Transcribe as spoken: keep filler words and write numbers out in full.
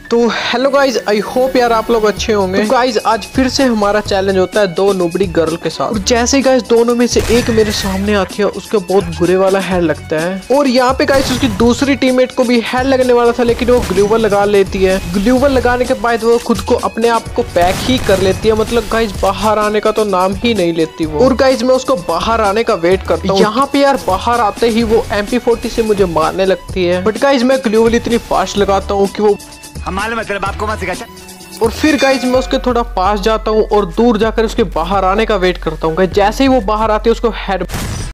तो hello guys, I hope यार आप लोग अच्छे होंगे। तो गाइज आज फिर से हमारा चैलेंज होता है दो नुबड़ी गर्ल के साथ। और जैसे गाइज दोनों में से एक मेरे सामने आती है, उसका बहुत बुरे वाला हेड लगता है। और यहाँ पे गाइज उसकी दूसरी टीममेट को भी हेड लगने वाला था, लेकिन वो ग्लूवल लगा लेती है। ग्लूवल लगाने के बाद वो खुद को अपने आप को पैक ही कर लेती है, मतलब गाइज बाहर आने का तो नाम ही नहीं लेती वो। और गाइज मैं उसको बाहर आने का वेट करता हूँ। यहाँ पे यार बाहर आते ही वो एम पी फोर्टी से मुझे मारने लगती है, बट गाइज मैं ग्लूवल इतनी फास्ट लगाता हूँ कि वो हमारे तेरे बाप को मत सिखा। और फिर गाइज मैं उसके थोड़ा पास जाता हूँ और दूर जाकर उसके बाहर आने का वेट करता हूँ। जैसे ही वो बाहर आते हैं उसको हेड